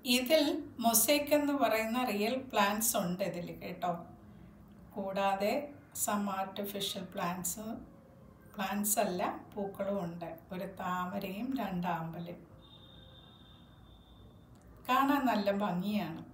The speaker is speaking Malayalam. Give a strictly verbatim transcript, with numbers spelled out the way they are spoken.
ഇതിൽ മൊസൈക്ക് എന്ന് പറയുന്ന റിയൽ പ്ലാന്റ്സ് ഉണ്ട് ഇതിൽ കേട്ടോ. കൂടാതെ സം ആർട്ടിഫിഷ്യൽ പ്ലാന്റ്സ് പ്ലാന്റ്സ് അല്ല പൂക്കളും ഉണ്ട്. ഒരു താമരയും രണ്ടാമ്പലും കാണാൻ നല്ല ഭംഗിയാണ്.